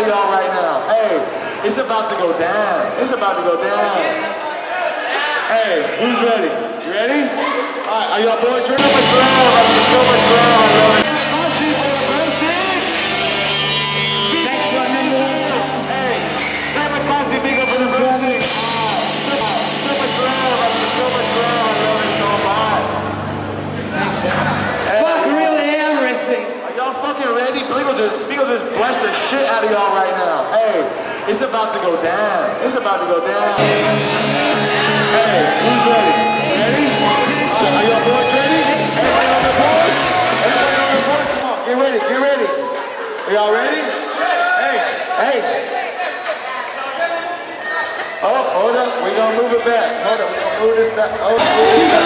out of y'all right now. Hey, it's about to go down. It's about to go down. Hey, who's ready? You ready? All right, are y'all boys ready? So much love. So much love. I love it. Thanks for Hey, Time Kasi, big up for the music. So much love. So much love. I love it so much. Thanks, man. Fuck really everything. Are y'all fucking ready? Beagle just bless the shit out of y'all right now. Hey, it's about to go down. It's about to go down. Hey, who's ready? Ready? Are y'all boys ready? Everybody on the board? Everybody on the board? Come on, get ready, get ready. Are y'all ready? Hey, hey. Oh, hold up. We're gonna move it back. Hold up, we're gonna move this back. Oh, move this back.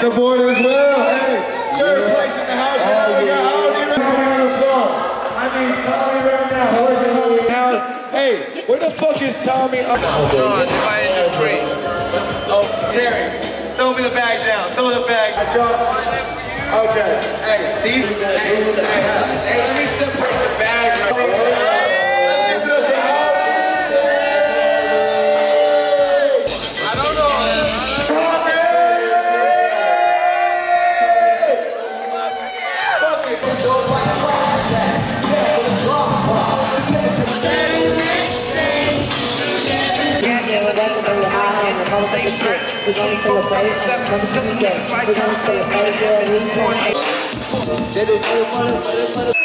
the board as well. Hey, third place in the house. I need Tommy right now. Where's Tommy now? Hey, where the fuck is Tommy? Oh, Terry, throw me the bag down. Throw the bag. Okay. Hey, these. Hey, let me separate the bag. We're gonna celebrate, we're gonna celebrate,